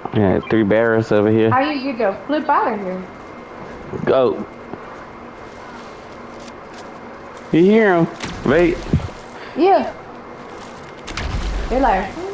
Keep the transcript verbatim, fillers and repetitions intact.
Yeah, three barrels over here. How you get the flip out of here? Go. You hear him? Wait. Yeah. They're like,